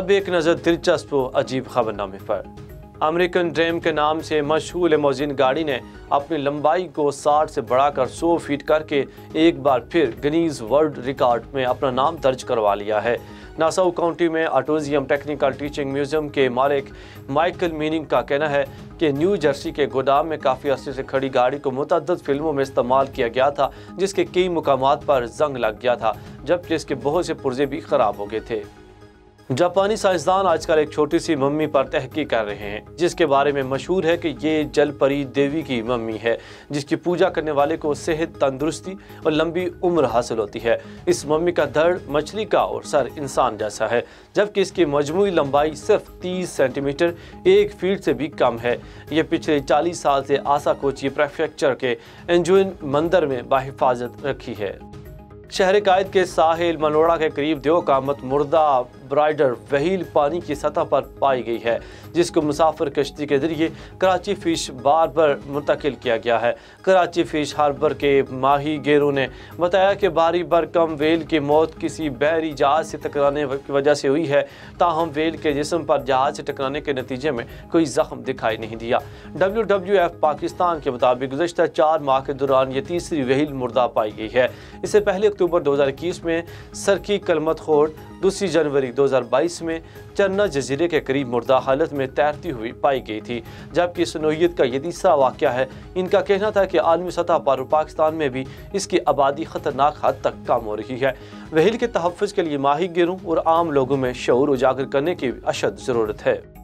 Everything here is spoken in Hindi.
अब एक नज़र दिलचस्प व अजीब खबरनामे पर। अमेरिकन ड्रीम के नाम से मशहूर लिमोजिन गाड़ी ने अपनी लंबाई को 60 से बढ़ाकर 100 फीट करके एक बार फिर गिनीज वर्ल्ड रिकॉर्ड में अपना नाम दर्ज करवा लिया है। नासाउ काउंटी में ऑटिज्म टेक्निकल टीचिंग म्यूजियम के मालिक माइकल मीनिंग का कहना है कि न्यू जर्सी के गोदाम में काफ़ी अरसे से खड़ी गाड़ी को मुतअद्दिद फिल्मों में इस्तेमाल किया गया था, जिसके कई मुकामात पर जंग लग गया था, जबकि इसके बहुत से पुर्जे भी खराब हो गए थे। जापानी साइंसदान आजकल एक छोटी सी मम्मी पर तहकीक कर रहे हैं, जिसके बारे में मशहूर है कि ये जल परी देवी की मम्मी है, जिसकी पूजा करने वाले को सेहत, तंदुरुस्ती और लंबी उम्र हासिल होती है। इस मम्मी का धड़ मछली का और सर इंसान जैसा है, जबकि इसकी मजमूई लंबाई सिर्फ 30 सेंटीमीटर 1 फीट से भी कम है। ये पिछले 40 साल से आसाकोची प्रेफेक्चर के एंजुइन मंदिर में बाहिफाजत रखी है। शहर कायद के साहिल मनोड़ा के करीब 2 कामत मुर्दा ब्राइडर व्हील पानी की सतह पर पाई गई है, जिसको मुसाफिर कश्ती के जरिए कराची फिश बार पर मुंतकिल किया गया है। कराची फिश हार्बर के माही गेरों ने बताया कि भारी भरकम व्हेल की मौत किसी बहरी जहाज से टकराने की वजह से हुई है, ताहम व्हेल के जिस्म पर जहाज से टकराने के नतीजे में कोई जख्म दिखाई नहीं दिया। WWF पाकिस्तान के मुताबिक गुज़श्ता 4 माह के दौरान ये तीसरी व्हील मुर्दा पाई गई है। इससे पहले अक्टूबर 2021 में सरकी कलमत खोड़, 2 जनवरी 2022 में चन्ना जजीरे के करीब मुर्दा हालत में तैरती हुई पाई गई थी, जबकि इस नौइयत का ये तीसरा वाक़या है। इनका कहना था कि आलमी सतह पर पाकिस्तान में भी इसकी आबादी ख़तरनाक हद तक कम हो रही है। व्हील के तहफ़्फ़ुज़ के लिए माही गिरों और आम लोगों में शऊर उजागर करने की अशद ज़रूरत है।